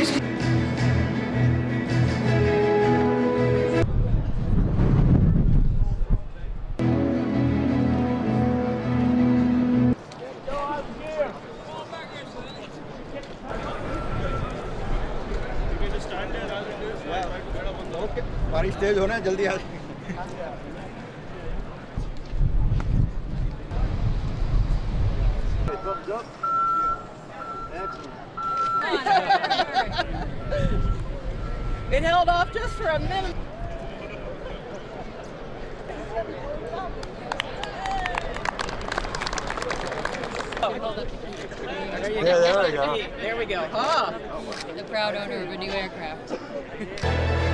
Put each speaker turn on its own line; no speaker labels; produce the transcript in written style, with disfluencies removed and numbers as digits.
Okay, बारिश तेज होना है, जल्दी आ
It held off just for a minute.
There we go.
There we go. Huh?
The proud owner of a new aircraft.